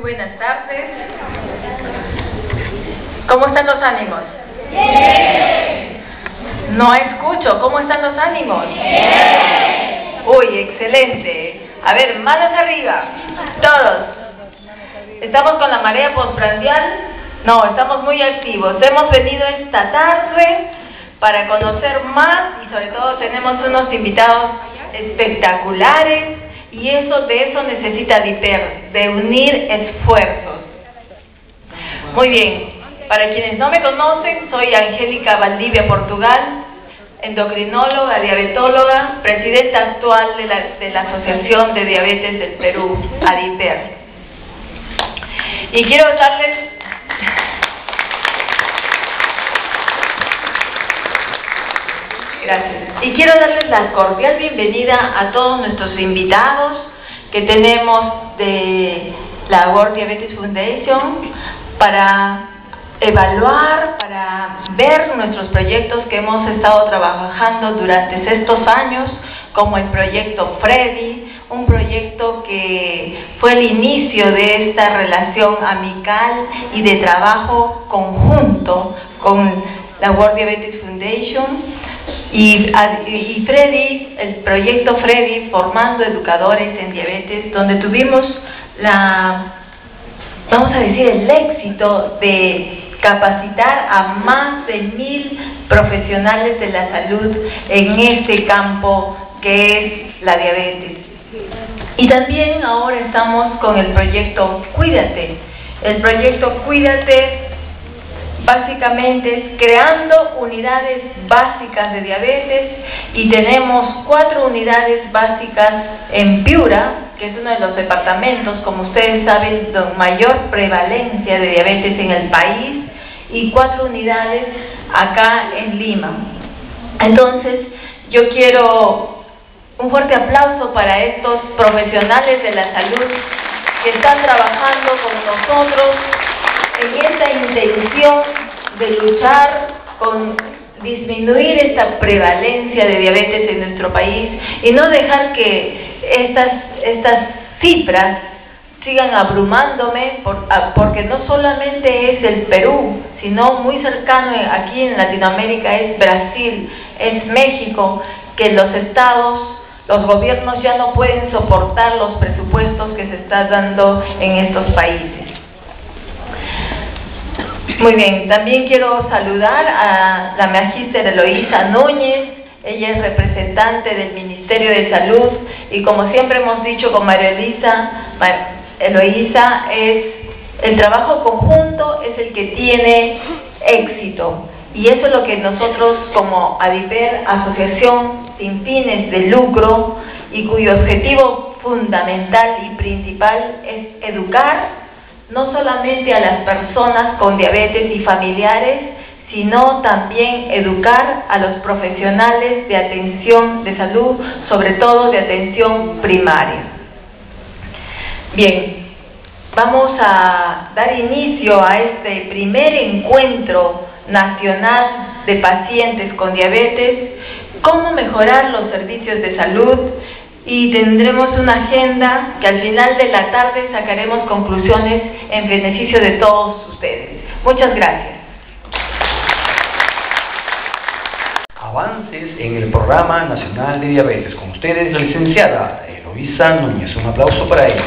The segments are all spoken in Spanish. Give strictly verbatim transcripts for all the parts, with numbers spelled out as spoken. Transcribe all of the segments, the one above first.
Buenas tardes. ¿Cómo están los ánimos? Bien. No escucho. ¿Cómo están los ánimos? Bien. Uy, excelente. A ver, manos arriba. Todos. ¿Estamos con la marea postprandial? No, estamos muy activos. Hemos venido esta tarde para conocer más y sobre todo tenemos unos invitados espectaculares y eso de eso necesita ADIPER, de unir esfuerzos. Muy bien, para quienes no me conocen, soy Angélica Valdivia Portugal, endocrinóloga, diabetóloga, presidenta actual de la, de la Asociación de Diabetes del Perú, ADIPER. Y quiero darles... Gracias. Y quiero darles la cordial bienvenida a todos nuestros invitados que tenemos de la World Diabetes Foundation para evaluar, para ver nuestros proyectos que hemos estado trabajando durante estos años, como el proyecto Freddy, un proyecto que fue el inicio de esta relación amical y de trabajo conjunto con la World Diabetes Foundation. Y, y Freddy, el proyecto Freddy, formando educadores en diabetes, donde tuvimos la, vamos a decir, el éxito de capacitar a más de mil profesionales de la salud en este campo que es la diabetes. Y también ahora estamos con el proyecto Cuídate. El proyecto Cuídate básicamente es creando unidades básicas de diabetes y tenemos cuatro unidades básicas en Piura, que es uno de los departamentos, como ustedes saben, con mayor prevalencia de diabetes en el país, y cuatro unidades acá en Lima. Entonces, yo quiero un fuerte aplauso para estos profesionales de la salud que están trabajando con nosotros en esta intención de luchar con disminuir esta prevalencia de diabetes en nuestro país y no dejar que estas, estas cifras sigan abrumándome, por, porque no solamente es el Perú, sino muy cercano aquí en Latinoamérica es Brasil, es México, que los estados, los gobiernos ya no pueden soportar los presupuestos que se están dando en estos países. Muy bien, también quiero saludar a la magíster Eloísa Núñez. Ella es representante del Ministerio de Salud y como siempre hemos dicho con María Elisa, Eloísa, es el trabajo conjunto es el que tiene éxito y eso es lo que nosotros como ADIPER, Asociación Sin Fines de Lucro, y cuyo objetivo fundamental y principal es educar no solamente a las personas con diabetes y familiares, sino también educar a los profesionales de atención de salud, sobre todo de atención primaria. Bien, vamos a dar inicio a este primer encuentro nacional de pacientes con diabetes, cómo mejorar los servicios de salud, y tendremos una agenda que al final de la tarde sacaremos conclusiones en beneficio de todos ustedes. Muchas gracias. Avances en el Programa Nacional de Diabetes. Con ustedes, la licenciada Eloísa Núñez. Un aplauso para ella.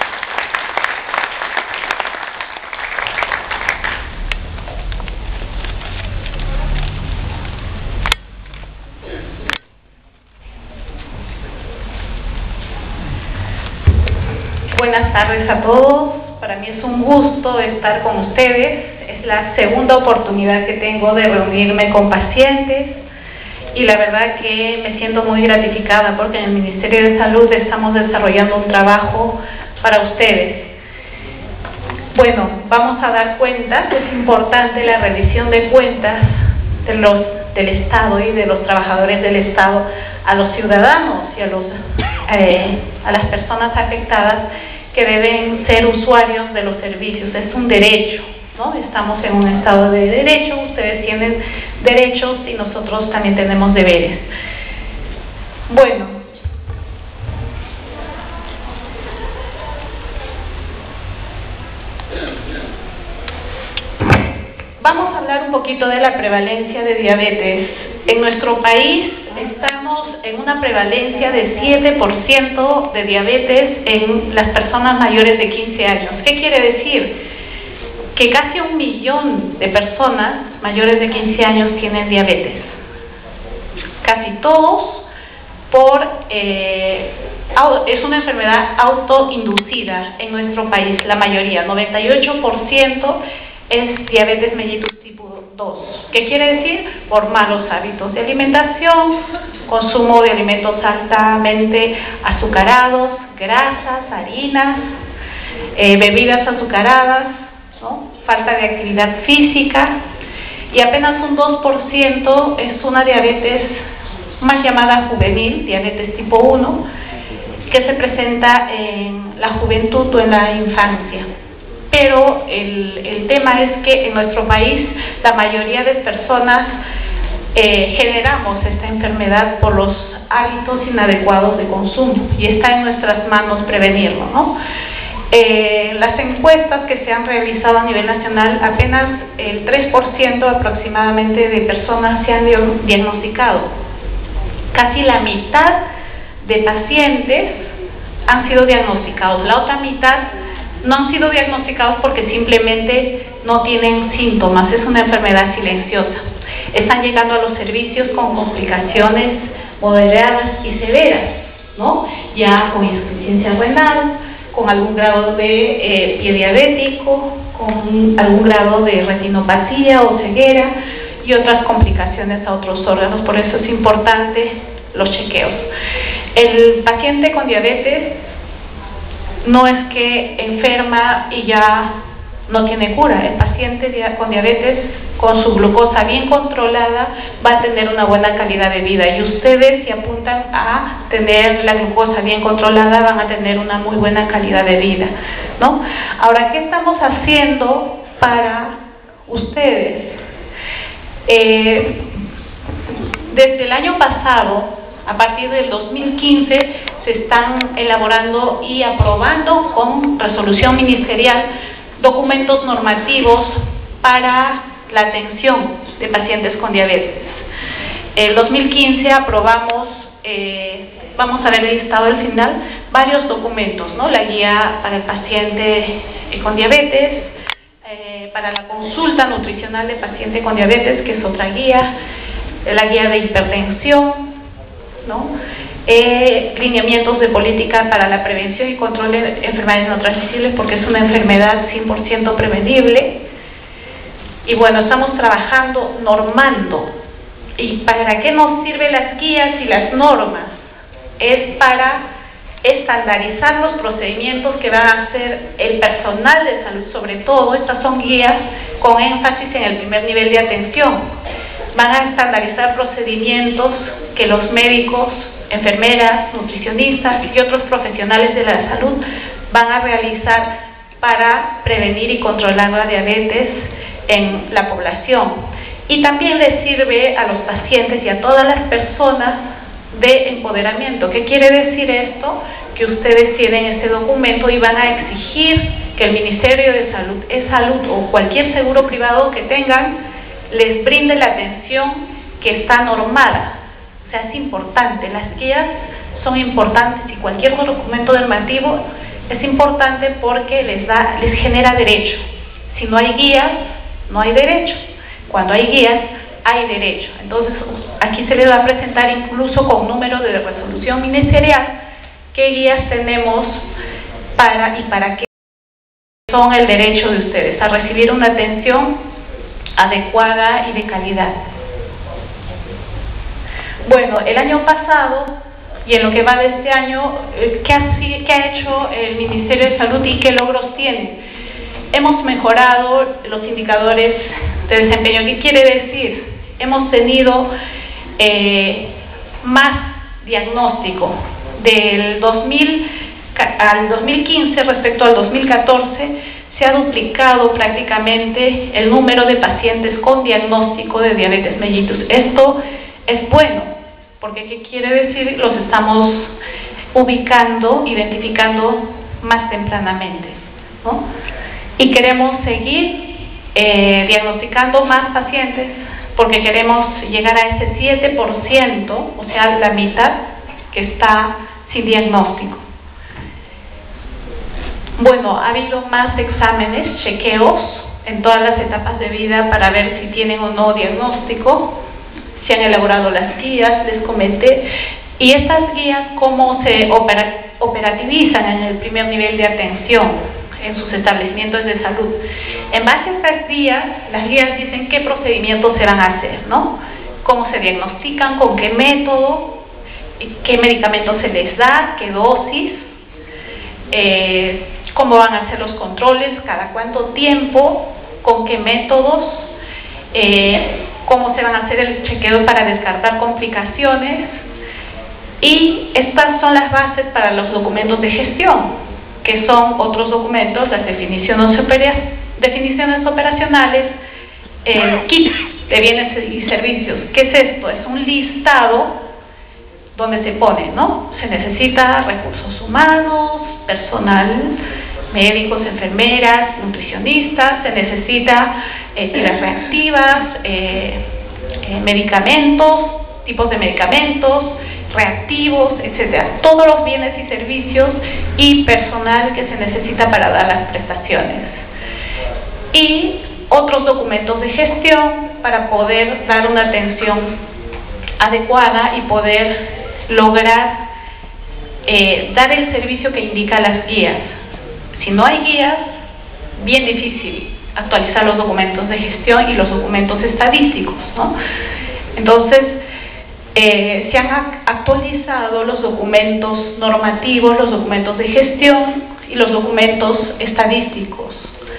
Buenas tardes a todos, para mí es un gusto estar con ustedes, es la segunda oportunidad que tengo de reunirme con pacientes y la verdad que me siento muy gratificada porque en el Ministerio de Salud estamos desarrollando un trabajo para ustedes. Bueno, vamos a dar cuentas, es importante la rendición de cuentas de los, del Estado y de los trabajadores del Estado a los ciudadanos y a, los, eh, a las personas afectadas que deben ser usuarios de los servicios. Es un derecho, ¿no? Estamos en un estado de derecho, ustedes tienen derechos y nosotros también tenemos deberes. Bueno, hablar un poquito de la prevalencia de diabetes. En nuestro país estamos en una prevalencia de siete por ciento de diabetes en las personas mayores de quince años. ¿Qué quiere decir? Que casi un millón de personas mayores de quince años tienen diabetes. Casi todos por... Eh, es una enfermedad autoinducida en nuestro país, la mayoría, noventa y ocho por ciento es diabetes mellitus tipo dos. ¿Qué quiere decir? Por malos hábitos de alimentación, consumo de alimentos altamente azucarados, grasas, harinas, eh, bebidas azucaradas, ¿no? Falta de actividad física, y apenas un dos por ciento es una diabetes más llamada juvenil, diabetes tipo uno, que se presenta en la juventud o en la infancia. Pero el, el tema es que en nuestro país la mayoría de personas eh, generamos esta enfermedad por los hábitos inadecuados de consumo, y está en nuestras manos prevenirlo, ¿no? Eh, las encuestas que se han realizado a nivel nacional, apenas el tres por ciento aproximadamente de personas se han diagnosticado. Casi la mitad de pacientes han sido diagnosticados, la otra mitad no han sido diagnosticados porque simplemente no tienen síntomas, es una enfermedad silenciosa. Están llegando a los servicios con complicaciones moderadas y severas, ¿no? Ya con insuficiencia renal, con algún grado de eh, pie diabético, con algún grado de retinopatía o ceguera y otras complicaciones a otros órganos. Por eso es importante los chequeos. El paciente con diabetes no es que enferma y ya no tiene cura. El paciente con diabetes, con su glucosa bien controlada, va a tener una buena calidad de vida, y ustedes, si apuntan a tener la glucosa bien controlada, van a tener una muy buena calidad de vida, ¿no? Ahora, ¿qué estamos haciendo para ustedes? Eh, desde el año pasado, a partir del dos mil quince, se están elaborando y aprobando con resolución ministerial documentos normativos para la atención de pacientes con diabetes. En dos mil quince aprobamos, eh, vamos a ver el listado al final, varios documentos, ¿no? La guía para el paciente eh, con diabetes, eh, para la consulta nutricional de paciente con diabetes, que es otra guía, la guía de hipertensión, ¿no? Eh, lineamientos de política para la prevención y control de enfermedades no transmisibles, porque es una enfermedad cien por ciento prevenible. Y bueno, estamos trabajando normando. ¿Y para qué nos sirven las guías y las normas? Es para estandarizar los procedimientos que van a hacer el personal de salud, sobre todo. Estas son guías con énfasis en el primer nivel de atención. Van a estandarizar procedimientos que los médicos, enfermeras, nutricionistas y otros profesionales de la salud van a realizar para prevenir y controlar la diabetes en la población. Y también les sirve a los pacientes y a todas las personas de empoderamiento. ¿Qué quiere decir esto? Que ustedes tienen ese documento y van a exigir que el Ministerio de Salud, es Salud o cualquier seguro privado que tengan, les brinde la atención que está normada. O sea, es importante, las guías son importantes, y cualquier documento normativo es importante porque les da, les genera derecho. Si no hay guías, no hay derecho. Cuando hay guías, hay derecho. Entonces, aquí se les va a presentar incluso con número de resolución ministerial qué guías tenemos para y para qué son el derecho de ustedes a recibir una atención adecuada y de calidad. Bueno, el año pasado y en lo que va de este año, ¿qué ha, qué ha hecho el Ministerio de Salud y qué logros tiene? Hemos mejorado los indicadores de desempeño. ¿Qué quiere decir? Hemos tenido eh, más diagnóstico. Del dos mil al dos mil quince respecto al dos mil catorce, se ha duplicado prácticamente el número de pacientes con diagnóstico de diabetes mellitus. Esto es bueno, porque ¿qué quiere decir? Los estamos ubicando, identificando más tempranamente, ¿no? Y queremos seguir eh, diagnosticando más pacientes, porque queremos llegar a ese siete por ciento, o sea, la mitad que está sin diagnóstico. Bueno, ha habido más exámenes, chequeos en todas las etapas de vida para ver si tienen o no diagnóstico. Se han elaborado las guías, les comenté, y estas guías cómo se opera, operativizan en el primer nivel de atención en sus establecimientos de salud. En base a estas guías, las guías dicen qué procedimientos se van a hacer, ¿no? Cómo se diagnostican, con qué método, qué medicamentos se les da, qué dosis, eh, cómo van a hacer los controles, cada cuánto tiempo, con qué métodos, eh, cómo se van a hacer el chequeo para descartar complicaciones. Y estas son las bases para los documentos de gestión, que son otros documentos, las definiciones, opera definiciones operacionales, el kit de bienes y servicios. ¿Qué es esto? Es un listado donde se pone, ¿no? Se necesita recursos humanos, personal, médicos, enfermeras, nutricionistas, se necesita eh, tiras reactivas, eh, eh, medicamentos, tipos de medicamentos, reactivos, etcétera. Todos los bienes y servicios y personal que se necesita para dar las prestaciones. Y otros documentos de gestión para poder dar una atención adecuada y poder lograr eh, dar el servicio que indica las guías. Si no hay guías, bien difícil actualizar los documentos de gestión y los documentos estadísticos, ¿no? Entonces, eh, se han actualizado los documentos normativos, los documentos de gestión y los documentos estadísticos.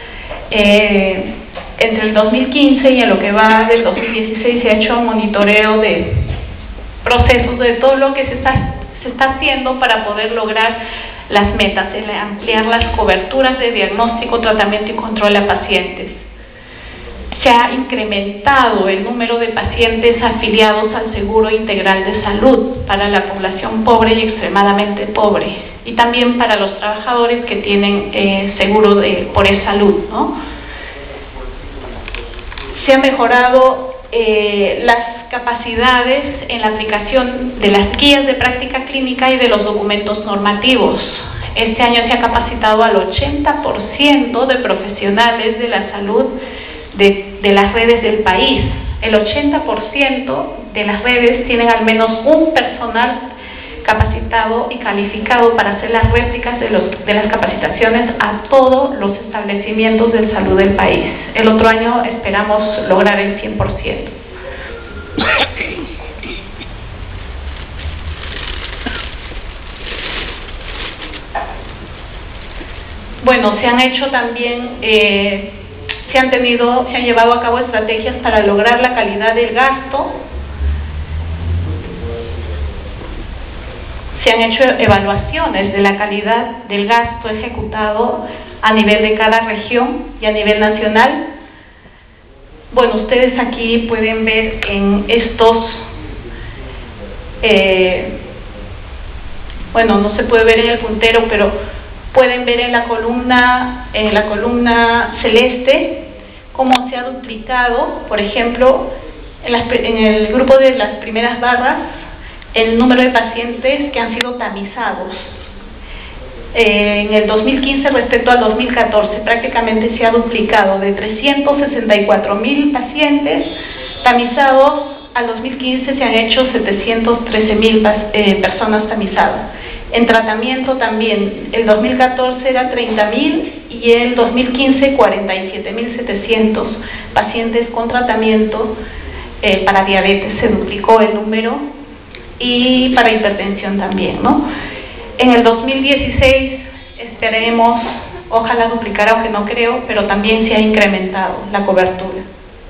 Eh, entre el dos mil quince y en lo que va del dos mil dieciséis se ha hecho un monitoreo de procesos de todo lo que se está, se está haciendo para poder lograr las metas, el ampliar las coberturas de diagnóstico, tratamiento y control a pacientes. Se ha incrementado el número de pacientes afiliados al Seguro Integral de Salud para la población pobre y extremadamente pobre, y también para los trabajadores que tienen eh, seguro de, por salud, ¿no? Se han mejorado eh, las capacidades en la aplicación de las guías de práctica clínica y de los documentos normativos. Este año se ha capacitado al ochenta por ciento de profesionales de la salud de, de las redes del país. El ochenta por ciento de las redes tienen al menos un personal capacitado y calificado para hacer las réplicas de, los, de las capacitaciones a todos los establecimientos de salud del país. El otro año esperamos lograr el cien por ciento. Bueno, se han hecho también, eh, se han tenido, se han llevado a cabo estrategias para lograr la calidad del gasto. Se han hecho evaluaciones de la calidad del gasto ejecutado a nivel de cada región y a nivel nacional. Bueno, ustedes aquí pueden ver en estos, eh, bueno, no se puede ver en el puntero, pero pueden ver en la columna, en la columna celeste, cómo se ha duplicado, por ejemplo, en, las, en el grupo de las primeras barras, el número de pacientes que han sido tamizados. Eh, en el dos mil quince respecto al dos mil catorce prácticamente se ha duplicado, de trescientos sesenta y cuatro mil pacientes tamizados, al dos mil quince se han hecho setecientos trece mil eh, personas tamizadas. En tratamiento también, el dos mil catorce era treinta mil y el dos mil quince cuarenta y siete mil setecientos pacientes con tratamiento eh, para diabetes, se duplicó el número, y para hipertensión también, ¿no? En el dos mil dieciséis esperemos, ojalá duplicar, aunque no creo, pero también se ha incrementado la cobertura.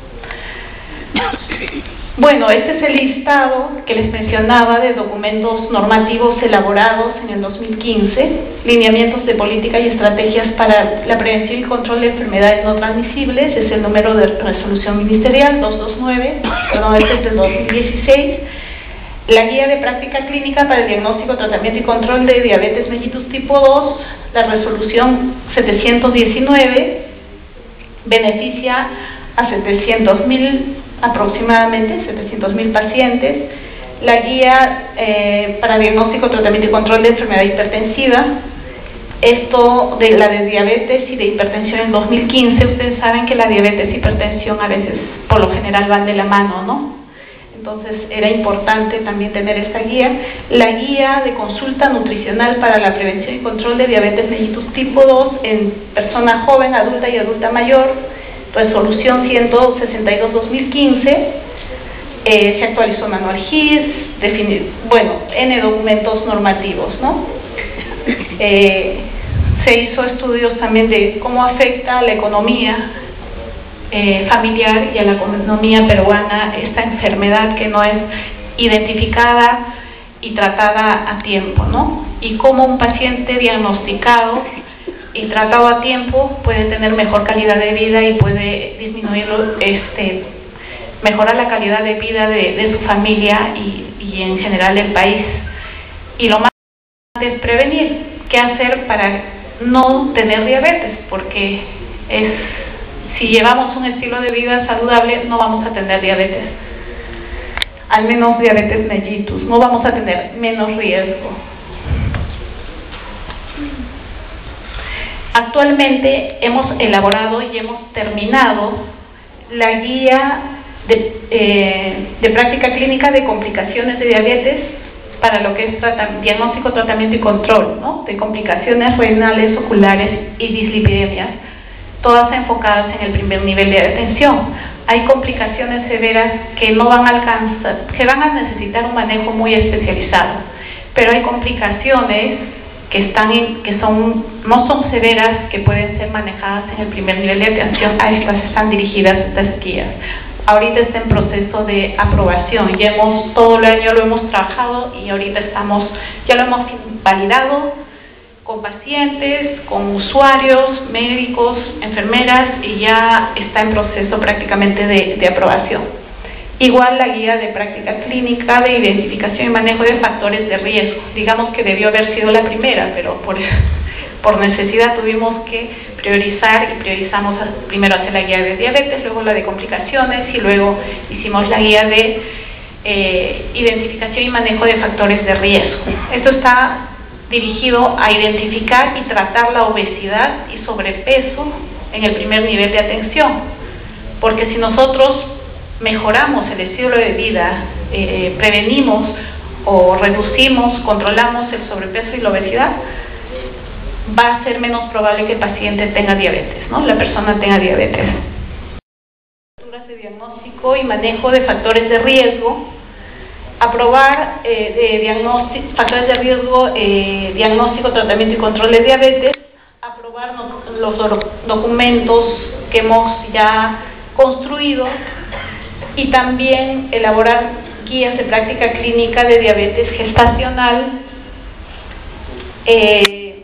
Bueno, este es el listado que les mencionaba de documentos normativos elaborados en el dos mil quince, lineamientos de política y estrategias para la prevención y control de enfermedades no transmisibles, es el número de resolución ministerial doscientos veintinueve, perdón, este es del dos mil dieciséis. La guía de práctica clínica para el diagnóstico, tratamiento y control de diabetes mellitus tipo dos, la resolución setecientos diecinueve, beneficia a setecientos mil aproximadamente, setecientos mil pacientes. La guía eh, para diagnóstico, tratamiento y control de enfermedad hipertensiva, esto de la de diabetes y de hipertensión en dos mil quince. Ustedes saben que la diabetes e hipertensión a veces, por lo general, van de la mano, ¿no? Entonces era importante también tener esta guía. La guía de consulta nutricional para la prevención y control de diabetes mellitus tipo dos en persona joven, adulta y adulta mayor, resolución ciento sesenta y dos barra dos mil quince. Eh, se actualizó manual G I S, definir, bueno, N documentos normativos, ¿no? Eh, se hizo estudios también de cómo afecta a la economía eh, familiar y a la economía peruana esta enfermedad que no es identificada y tratada a tiempo, ¿no? Y cómo un paciente diagnosticado y tratado a tiempo puede tener mejor calidad de vida y puede disminuir, este, mejorar la calidad de vida de, de su familia y, y en general del país. Y lo más importante es prevenir. ¿Qué hacer para no tener diabetes? Porque es, si llevamos un estilo de vida saludable, no vamos a tener diabetes. Al menos diabetes mellitus, no vamos a tener menos riesgo. Actualmente hemos elaborado y hemos terminado la guía de, eh, de práctica clínica de complicaciones de diabetes para lo que es tratam- diagnóstico, tratamiento y control, ¿no? De complicaciones renales, oculares y dislipidemias, todas enfocadas en el primer nivel de atención. Hay complicaciones severas que no van a alcanzar, que van a necesitar un manejo muy especializado, pero hay complicaciones que están en, que son no son severas, que pueden ser manejadas en el primer nivel de atención. A estas están dirigidas estas guías. Ahorita está en proceso de aprobación, ya hemos, todo el año lo hemos trabajado y ahorita estamos, ya lo hemos validado con pacientes, con usuarios, médicos, enfermeras, y ya está en proceso prácticamente de, de aprobación. Igual la guía de práctica clínica de identificación y manejo de factores de riesgo, digamos que debió haber sido la primera, pero por, por necesidad tuvimos que priorizar y priorizamos primero hacer la guía de diabetes, luego la de complicaciones y luego hicimos la guía de eh, identificación y manejo de factores de riesgo. Esto está dirigido a identificar y tratar la obesidad y sobrepeso en el primer nivel de atención, porque si nosotros mejoramos el estilo de vida, eh, prevenimos o reducimos, controlamos el sobrepeso y la obesidad, va a ser menos probable que el paciente tenga diabetes, ¿no? La persona tenga diabetes. De diagnóstico y manejo de factores de riesgo, aprobar eh, de diagnóstico, factores de riesgo, eh, diagnóstico, tratamiento y control de diabetes, aprobar no, los do documentos que hemos ya construido y también elaborar guías de práctica clínica de diabetes gestacional eh,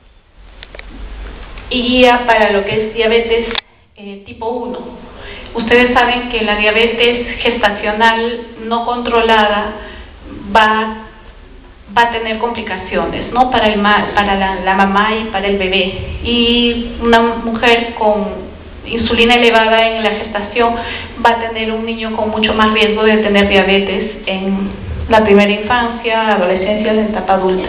y guía para lo que es diabetes eh, tipo uno. Ustedes saben que la diabetes gestacional no controlada va, va a tener complicaciones, ¿no? Para, el, para la, la mamá y para el bebé. Y una mujer con insulina elevada en la gestación va a tener un niño con mucho más riesgo de tener diabetes en la primera infancia, adolescencia, en etapa adulta.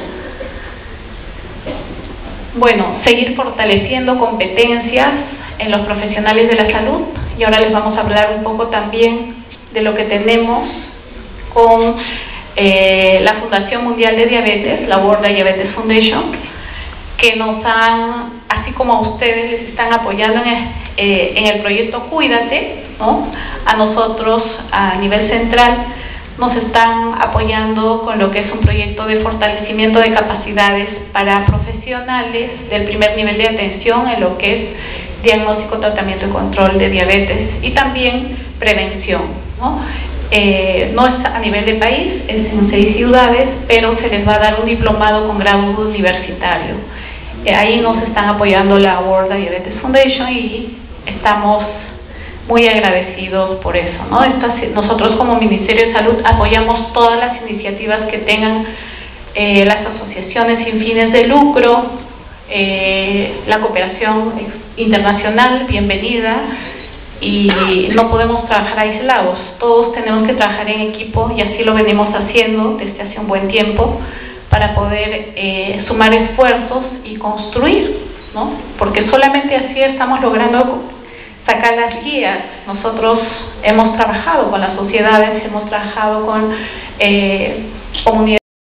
Bueno, seguir fortaleciendo competencias en los profesionales de la salud, y ahora les vamos a hablar un poco también de lo que tenemos con eh, la Fundación Mundial de Diabetes, la World Diabetes Foundation, que nos han, así como a ustedes les están apoyando en el, eh, en el proyecto Cuídate, ¿no? A nosotros a nivel central nos están apoyando con lo que es un proyecto de fortalecimiento de capacidades para profesionales del primer nivel de atención en lo que es diagnóstico, tratamiento y control de diabetes y también prevención, ¿no? Eh, no es a nivel de país, es en seis ciudades, pero se les va a dar un diplomado con grado universitario. Eh, ahí nos están apoyando la World Diabetes Foundation y estamos muy agradecidos por eso, ¿no? Estas, nosotros como Ministerio de Salud apoyamos todas las iniciativas que tengan eh, las asociaciones sin fines de lucro, eh, la cooperación internacional, bienvenida, y no podemos trabajar aislados, todos tenemos que trabajar en equipo y así lo venimos haciendo desde hace un buen tiempo para poder eh, sumar esfuerzos y construir, ¿no? Porque solamente así estamos logrando sacar las guías. Nosotros hemos trabajado con las sociedades, hemos trabajado con eh, comunidades,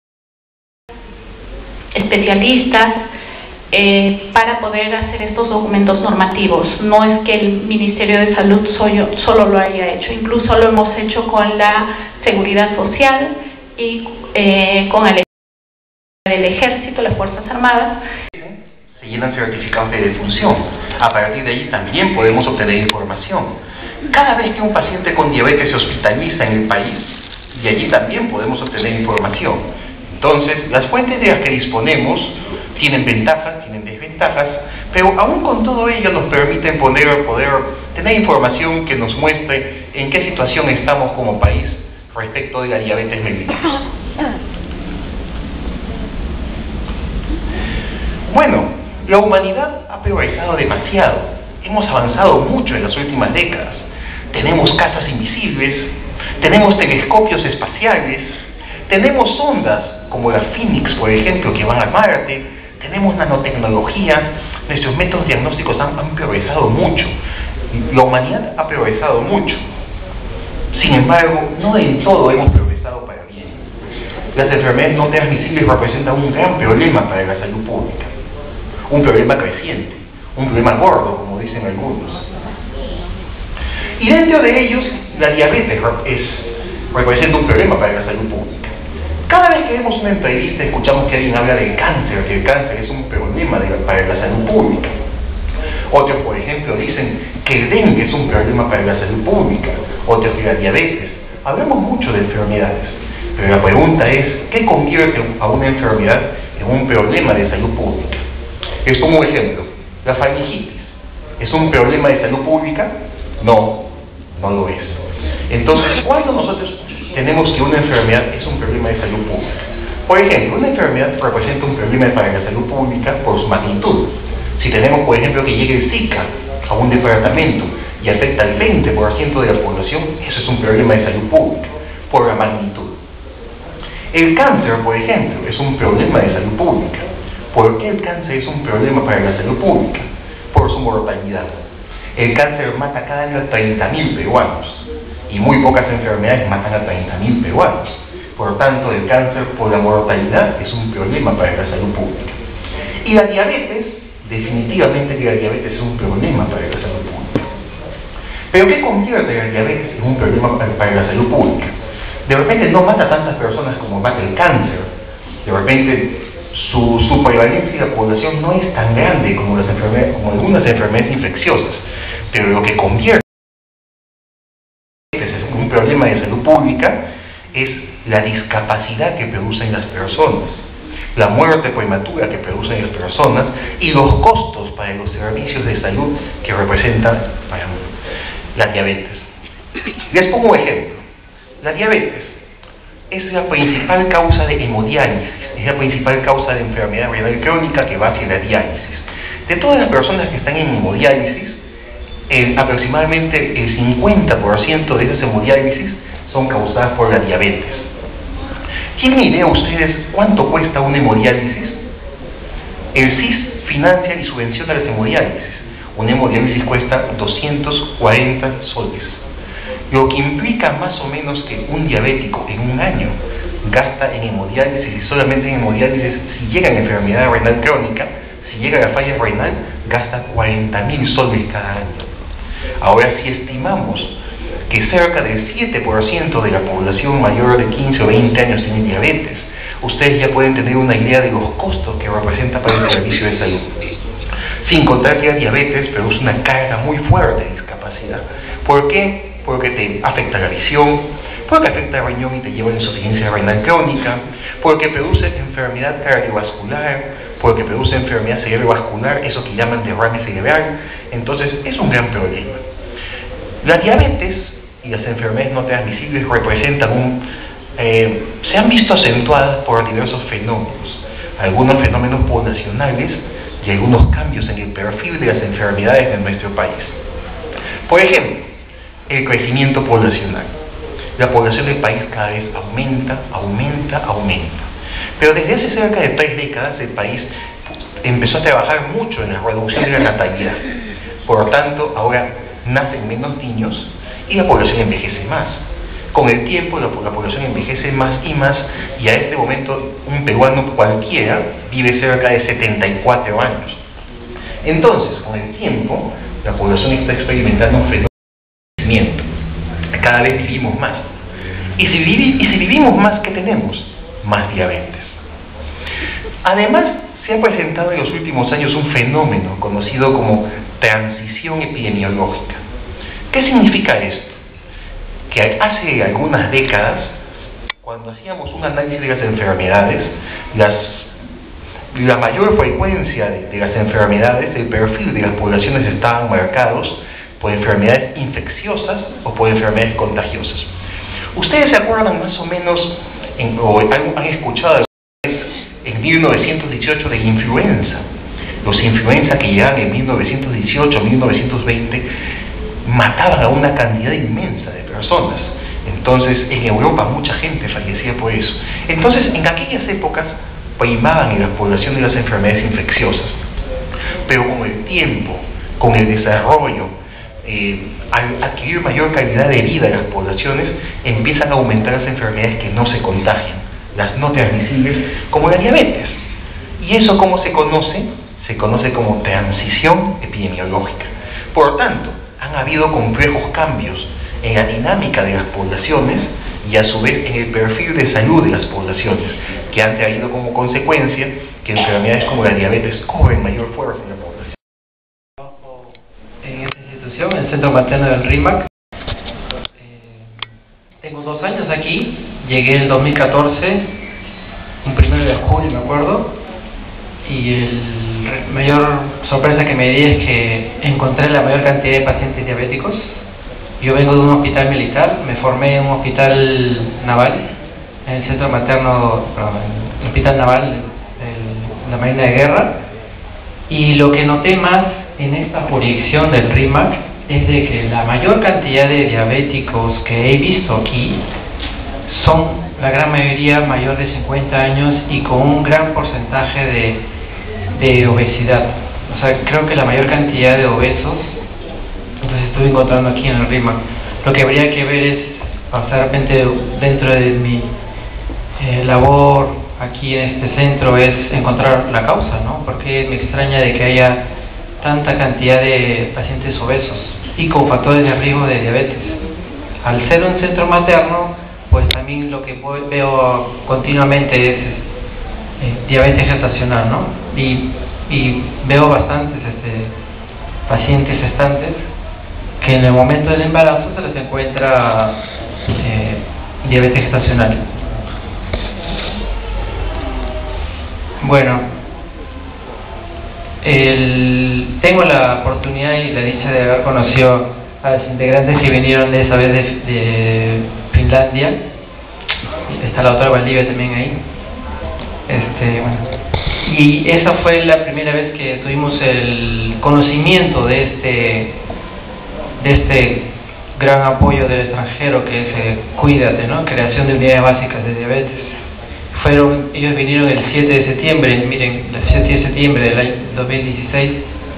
especialistas, eh, para poder hacer estos documentos normativos. No es que el Ministerio de Salud solo, solo lo haya hecho, incluso lo hemos hecho con la Seguridad Social y eh, con el, el Ejército, las Fuerzas Armadas. Se llenan certificados de defunción. A partir de allí también podemos obtener información. Cada vez que un paciente con diabetes se hospitaliza en el país, de allí también podemos obtener información. Entonces, las fuentes de las que disponemos tienen ventajas, tienen desventajas, pero aún con todo ello nos permiten poder, poder tener información que nos muestre en qué situación estamos como país respecto de la diabetes mellitus. Bueno, la humanidad ha progresado demasiado. Hemos avanzado mucho en las últimas décadas. Tenemos casas invisibles, tenemos telescopios espaciales, tenemos sondas como la Phoenix, por ejemplo, que van a Marte, tenemos nanotecnología, nuestros métodos diagnósticos han, han progresado mucho. La humanidad ha progresado mucho. Sin embargo, no del todo hemos progresado para bien. Las enfermedades no transmisibles representan un gran problema para la salud pública. Un problema creciente, un problema gordo, como dicen algunos. Y dentro de ellos, la diabetes es, representa un problema para la salud pública. Cada vez que vemos una entrevista escuchamos que alguien habla del cáncer, que el cáncer es un problema de la, para la salud pública. Otros, por ejemplo, dicen que el dengue es un problema para la salud pública. Otros que la diabetes. Hablamos mucho de enfermedades, pero la pregunta es, ¿qué convierte a una enfermedad en un problema de salud pública? Les pongo un ejemplo. La faringitis, ¿es un problema de salud pública? No, no lo es. Entonces, ¿cuándo nosotros tenemos que una enfermedad es un problema de salud pública? Por ejemplo, una enfermedad representa un problema para la salud pública por su magnitud. Si tenemos, por ejemplo, que llegue el Zika a un departamento y afecta al veinte por ciento de la población, eso es un problema de salud pública, por la magnitud. El cáncer, por ejemplo, es un problema de salud pública. ¿Por qué el cáncer es un problema para la salud pública? Por su mortalidad. El cáncer mata cada año a treinta mil peruanos, y muy pocas enfermedades matan a treinta mil peruanos. Por lo tanto, el cáncer por la mortalidad es un problema para la salud pública. Y la diabetes, definitivamente que la diabetes es un problema para la salud pública. ¿Pero qué convierte la diabetes en un problema para la salud pública? De repente no mata a tantas personas como mata el cáncer. De repente su, su prevalencia en la población no es tan grande como, las enfermedades, como algunas enfermedades infecciosas. Pero lo que convierte en un problema de salud pública es la discapacidad que producen las personas, la muerte prematura que producen las personas y los costos para los servicios de salud que representan para la diabetes. Les pongo un ejemplo. La diabetes es la principal causa de hemodiálisis, es la principal causa de enfermedad renal crónica que va hacia la diálisis. De todas las personas que están en hemodiálisis, el, aproximadamente el cincuenta por ciento de esas hemodiálisis son causadas por la diabetes. ¿Tienen idea ustedes cuánto cuesta una hemodiálisis? El C I S financia y subvenciona las hemodiálisis. Una hemodiálisis cuesta doscientos cuarenta soles, lo que implica más o menos que un diabético en un año gasta en hemodiálisis, y solamente en hemodiálisis, si llega a enfermedad renal crónica, si llega a la falla renal, gasta cuarenta mil soles cada año. Ahora, si estimamos que cerca del siete por ciento de la población mayor de quince o veinte años tiene diabetes, ustedes ya pueden tener una idea de los costos que representa para el servicio de salud. Sin contar que la diabetes produce una carga muy fuerte de discapacidad. ¿Por qué? Porque te afecta la visión, porque afecta el riñón y te lleva a insuficiencia renal crónica, porque produce enfermedad cardiovascular, porque produce enfermedad cerebrovascular, eso que llaman derrame cerebral. Entonces es un gran problema. La diabetes y las enfermedades no transmisibles representan un, eh, se han visto acentuadas por diversos fenómenos, algunos fenómenos poblacionales y algunos cambios en el perfil de las enfermedades de nuestro país. Por ejemplo, el crecimiento poblacional. La población del país cada vez aumenta, aumenta, aumenta. Pero desde hace cerca de tres décadas el país empezó a trabajar mucho en la reducción de la natalidad. Por lo tanto, ahora nacen menos niños y la población envejece más. Con el tiempo la, la población envejece más y más, y a este momento un peruano cualquiera vive cerca de setenta y cuatro años. Entonces, con el tiempo, la población está experimentando un fenómeno de crecimiento. Cada vez vivimos más. Y si, vivi, y si vivimos más, ¿qué tenemos? Más diabetes. Además, se ha presentado en los últimos años un fenómeno conocido como transición epidemiológica. ¿Qué significa esto? Que hace algunas décadas, cuando hacíamos un análisis de las enfermedades, las, la mayor frecuencia de, de las enfermedades, el perfil de las poblaciones estaban marcados por enfermedades infecciosas o por enfermedades contagiosas. ¿Ustedes se acuerdan más o menos, en, o han, han escuchado en mil novecientos dieciocho de influenza? Los influenza que llegaban en mil novecientos dieciocho, mil novecientos veinte, mataban a una cantidad inmensa de personas. Entonces, en Europa mucha gente fallecía por eso. Entonces, en aquellas épocas primaban en la población de las enfermedades infecciosas. Pero con el tiempo, con el desarrollo, eh, al adquirir mayor calidad de vida en las poblaciones, empiezan a aumentar las enfermedades que no se contagian, las no transmisibles, como la diabetes. ¿Y eso cómo se conoce? Se conoce como transición epidemiológica. Por lo tanto, han habido complejos cambios en la dinámica de las poblaciones y a su vez en el perfil de salud de las poblaciones, que han traído como consecuencia que enfermedades como la diabetes cobren mayor fuerza en la población. En esta institución, en el Centro Materno del RIMAC, eh, tengo dos años aquí, llegué el dos mil catorce, un primero de julio me acuerdo, y el mayor sorpresa que me di es que encontré la mayor cantidad de pacientes diabéticos. Yo vengo de un hospital militar, me formé en un hospital naval, en el centro materno, perdón, en el hospital naval de la Marina de Guerra, y lo que noté más en esta jurisdicción del RIMAC es de que la mayor cantidad de diabéticos que he visto aquí son la gran mayoría mayor de cincuenta años y con un gran porcentaje de de obesidad. O sea, creo que la mayor cantidad de obesos los estuve encontrando aquí en el RIMAC. Lo que habría que ver es, o sea, de repente dentro de mi eh, labor aquí en este centro, es encontrar la causa, ¿no? Porque me extraña de que haya tanta cantidad de pacientes obesos y con factores de riesgo de diabetes. Al ser un centro materno, pues también lo que veo continuamente es Eh, diabetes gestacional, ¿no? Y, y veo bastantes este, pacientes gestantes que en el momento del embarazo se les encuentra eh, diabetes gestacional. Bueno, el, tengo la oportunidad y la dicha de haber conocido a los integrantes que vinieron de esa vez de, de Finlandia. Está la doctora Valdivia también ahí. Este, bueno, y esa fue la primera vez que tuvimos el conocimiento de este de este gran apoyo del extranjero que es eh, Cuídate, ¿no? Creación de unidades básicas de diabetes. Fueron, ellos vinieron el siete de septiembre, miren, el siete de septiembre del año dos mil dieciséis,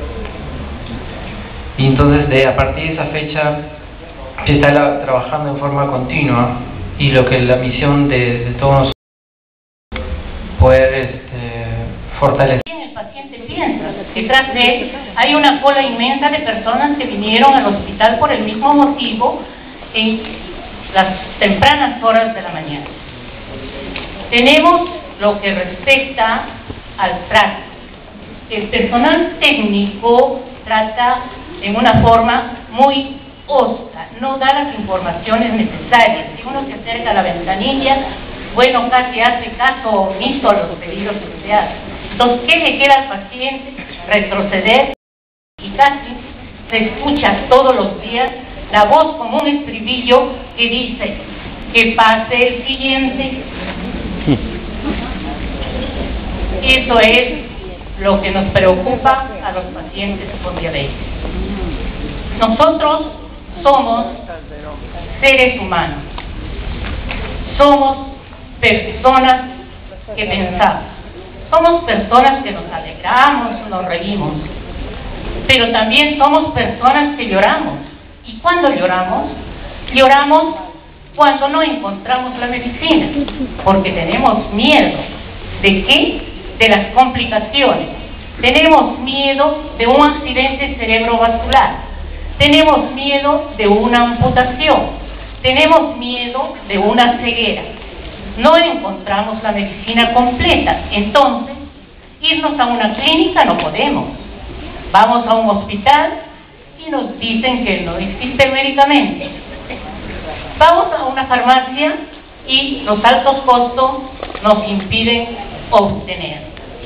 y entonces de a partir de esa fecha se está la, trabajando en forma continua, y lo que la misión de, de todos nosotros poder este, fortalecer. El paciente piensa, detrás de él hay una cola inmensa de personas que vinieron al hospital por el mismo motivo en las tempranas horas de la mañana. Tenemos lo que respecta al trato. El personal técnico trata en una forma muy osca, no da las informaciones necesarias. Si uno se acerca a la ventanilla, bueno, casi hace caso omiso a los pedidos que se hacen. Entonces, ¿qué le queda al paciente? Retroceder, y casi se escucha todos los días la voz como un estribillo que dice que pase el siguiente. Eso es lo que nos preocupa a los pacientes con diabetes. Nosotros somos seres humanos, somos personas que pensamos, somos personas que nos alegramos, nos reímos, pero también somos personas que lloramos. ¿Y cuándo lloramos? Lloramos cuando no encontramos la medicina, porque tenemos miedo. ¿De qué? De las complicaciones. Tenemos miedo de un accidente cerebrovascular. Tenemos miedo de una amputación. Tenemos miedo de una ceguera. No encontramos la medicina completa. Entonces, irnos a una clínica no podemos. Vamos a un hospital y nos dicen que no existe el medicamento. Vamos a una farmacia y los altos costos nos impiden obtener.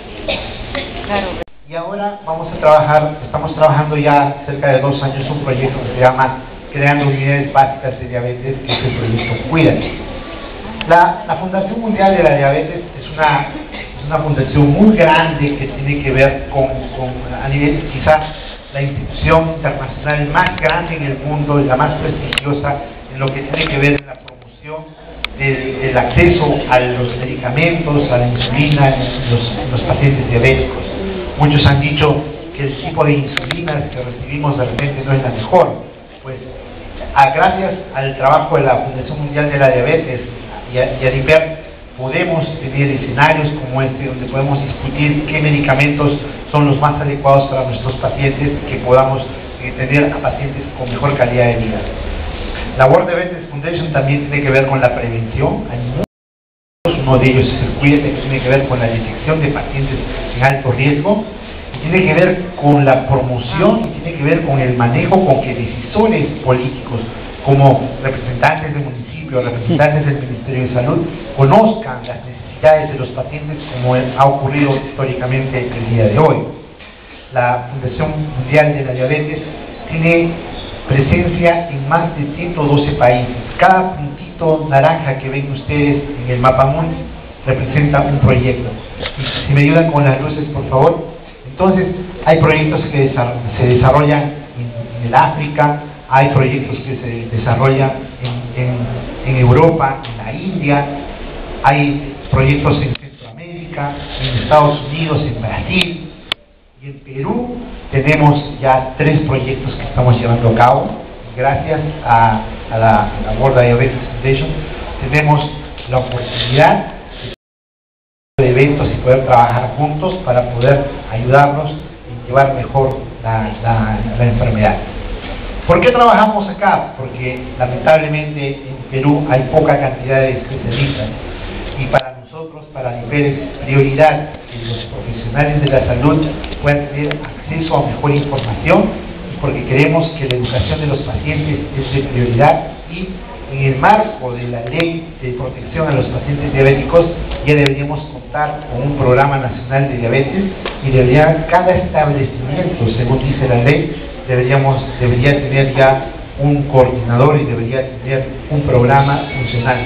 Y ahora vamos a trabajar, estamos trabajando ya cerca de dos años un proyecto que se llama Creando Unidades Básicas de Diabetes, que es el proyecto Cuídate. La, la Fundación Mundial de la Diabetes es una, es una fundación muy grande que tiene que ver con, con a nivel, quizás la institución internacional más grande en el mundo y la más prestigiosa en lo que tiene que ver en la promoción del, del acceso a los medicamentos, a la insulina en los, en los pacientes diabéticos. Muchos han dicho que el tipo de insulina que recibimos de repente no es la mejor. Pues a, gracias al trabajo de la Fundación Mundial de la Diabetes y a, y a DIPER podemos tener escenarios como este donde podemos discutir qué medicamentos son los más adecuados para nuestros pacientes, que podamos eh, tener a pacientes con mejor calidad de vida. La World Diabetes Foundation también tiene que ver con la prevención. Hay muchos, uno de ellos es el Cuídate, que tiene que ver con la detección de pacientes en alto riesgo, y tiene que ver con la promoción, y tiene que ver con el manejo con que decisores políticos, como representantes del municipio, representantes del Ministerio de Salud, conozcan las necesidades de los pacientes, como ha ocurrido históricamente el día de hoy. La Fundación Mundial de la Diabetes tiene presencia en más de ciento doce países. Cada puntito naranja que ven ustedes en el mapa mundi representa un proyecto. Y si me ayudan con las luces, por favor. Entonces, hay proyectos que se desarrollan en, en el África, hay proyectos que se desarrollan en, en, en Europa, en la India, hay proyectos en Centroamérica, en Estados Unidos, en Brasil, y en Perú tenemos ya tres proyectos que estamos llevando a cabo. Gracias a, a la, a la World Diabetes Foundation tenemos la oportunidad de eventos y poder trabajar juntos para poder ayudarnos y llevar mejor la, la, la enfermedad. ¿Por qué trabajamos acá? Porque lamentablemente en Perú hay poca cantidad de especialistas, y para nosotros, para DIPER, es prioridad que los profesionales de la salud puedan tener acceso a mejor información, y porque creemos que la educación de los pacientes es de prioridad, y en el marco de la ley de protección a los pacientes diabéticos ya deberíamos contar con un programa nacional de diabetes, y debería cada establecimiento, según dice la ley, deberíamos debería tener ya un coordinador y debería tener un programa funcionando.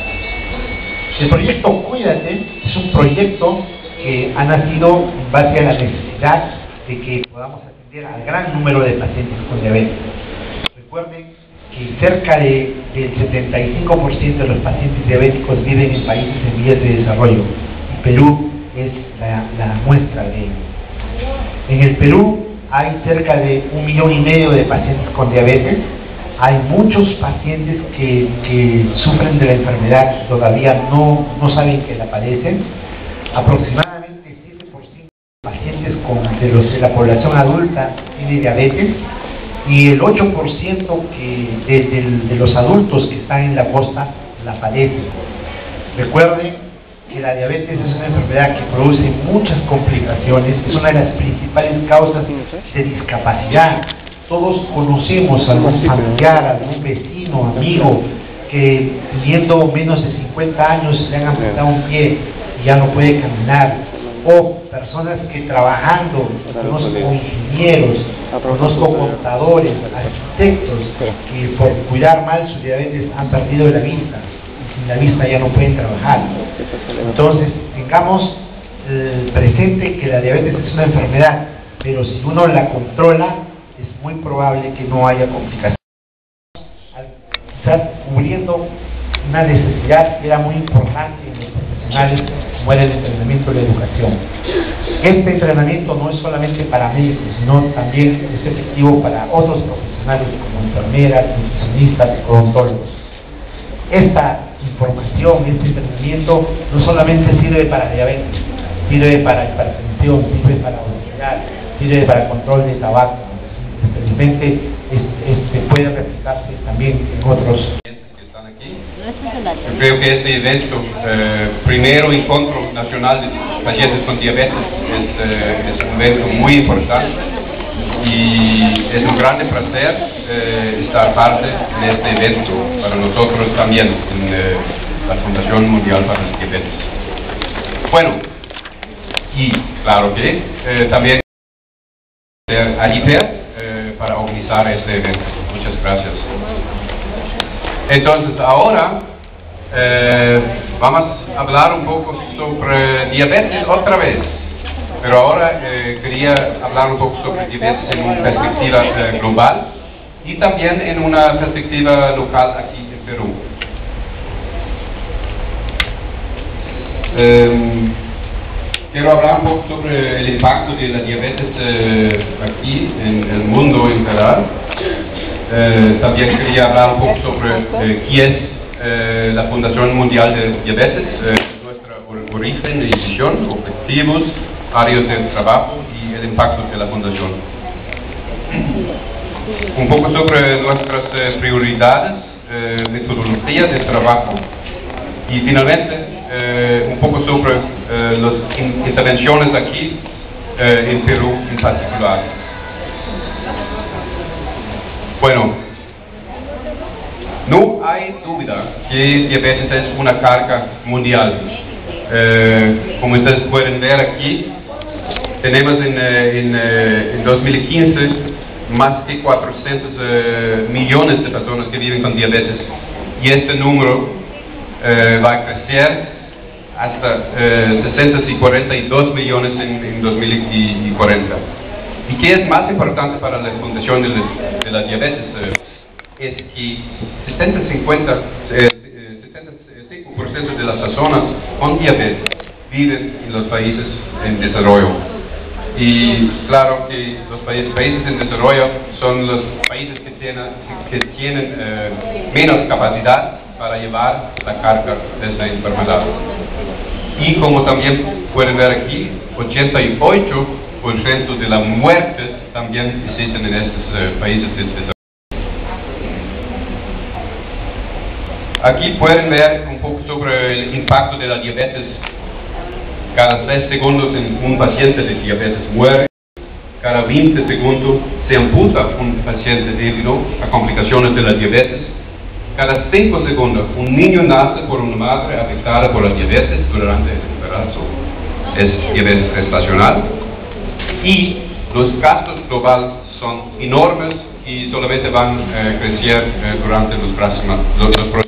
El proyecto Cuídate es un proyecto que ha nacido en base a la necesidad de que podamos atender al gran número de pacientes con diabetes. Recuerden que cerca de, del setenta y cinco por ciento de los pacientes diabéticos viven en países en vías de desarrollo, y Perú es la, la muestra de ello. En el Perú hay cerca de un millón y medio de pacientes con diabetes. Hay muchos pacientes que, que sufren de la enfermedad y todavía no, no saben que la padecen. Aproximadamente siete por ciento de pacientes con, de, los, de la población adulta tiene diabetes, y el ocho por ciento que de, de, de los adultos que están en la costa la padecen. Recuerden que la diabetes es una enfermedad que produce muchas complicaciones, es una de las principales causas de discapacidad. Todos conocemos a algún familiar, algún vecino, amigo, que teniendo menos de cincuenta años se han amputado un pie y ya no puede caminar, o personas que trabajando, conozco ingenieros, conozco contadores, arquitectos, que por cuidar mal su diabetes han perdido la vista, y sin la vista ya no pueden trabajar. Entonces, tengamos eh, presente que la diabetes es una enfermedad, pero si uno la controla, es muy probable que no haya complicaciones. Quizás cubriendo una necesidad que era muy importante en los profesionales, como era el entrenamiento y la educación. Este entrenamiento no es solamente para médicos, sino también es efectivo para otros profesionales como enfermeras, nutricionistas, odontólogos. Esta información, este entrenamiento no solamente sirve para diabetes, sirve para hipertensión, sirve para obesidad, sirve para el control de tabaco. Felizmente este puede replicarse también en otros. Yo creo que este evento, eh, primero encuentro nacional de pacientes con diabetes, es, eh, es un evento muy importante y es un gran placer eh, estar parte de este evento para nosotros también en eh, la Fundación Mundial para la Diabetes. Bueno, y claro que eh, también a I P E R eh, para organizar este evento. Muchas gracias. Entonces ahora eh, vamos a hablar un poco sobre diabetes otra vez, pero ahora eh, quería hablar un poco sobre diabetes en una perspectiva eh, global y también en una perspectiva local aquí en Perú. Eh, quiero hablar un poco sobre el impacto de la diabetes eh, aquí en el mundo en general. Eh, también quería hablar un poco sobre eh, quién es eh, la Fundación Mundial de Diabetes, eh, nuestro origen y visión, objetivos, áreas de trabajo y el impacto de la Fundación. Un poco sobre nuestras eh, prioridades, eh, metodologías de trabajo y finalmente eh, un poco sobre eh, las in intervenciones aquí eh, en Perú en particular. Bueno, no hay duda que diabetes es una carga mundial. Eh, como ustedes pueden ver aquí, tenemos en, en, en dos mil quince más de cuatrocientos eh, millones de personas que viven con diabetes y este número eh, va a crecer hasta eh, sesenta y cuarenta y dos millones en, en dos mil cuarenta. ¿Y qué es más importante para la Fundación de la, de la Diabetes? Eh, es que setenta y cinco por ciento de las personas con diabetes viven en los países en desarrollo. Y claro que los países, países en desarrollo son los países que tienen, que tienen eh, menos capacidad para llevar la carga de esta enfermedad. Y como también pueden ver aquí, ochenta y ocho por ciento de las muertes también existen en estos uh, países de desarrollo. Aquí pueden ver un poco sobre el impacto de la diabetes. Cada tres segundos en un paciente de diabetes muere. Cada veinte segundos se amputa un paciente debido a complicaciones de la diabetes. Cada cinco segundos un niño nace por una madre afectada por la diabetes durante el embarazo. Es diabetes gestacional. Y los gastos globales son enormes y solamente van a eh, crecer eh, durante los próximos, los, los próximos